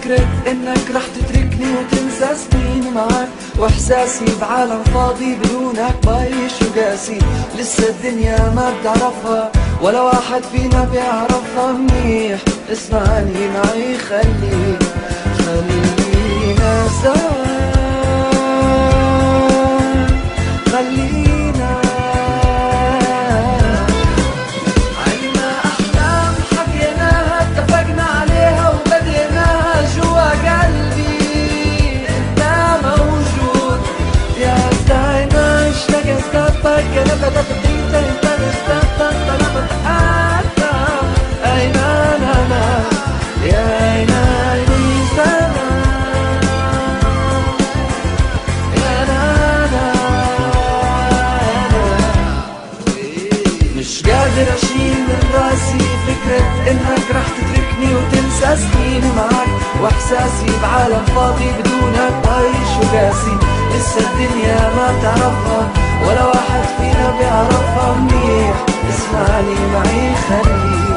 فكرة انك رح تتركني وتنسى سنين معاك، واحساسي بعالم فاضي بدونك طايش وقاسي. لسه الدنيا ما بتعرفها ولا واحد فينا بيعرفها منيح. اسمعني معي خليك خلينا سوا خلينا. عنا احلام حكيناها اتفقنا عليها وبنيناها جوا قلبي انت موجود. يا زينا اشتاق استطاق كلمة تبديت انت استطاق طلبت حتى اين انا يا عيني سنة يا نانا. مش قادر اشيل من راسي فكرة انك رح تتركني وتنسى سنين معاك، واحساسي بعالم فاضي بدونك طايش وقاسي. لسه الدنيا ما بتعرفها ولا واحد فينا بيعرفها منيح. اسمعني معي خليك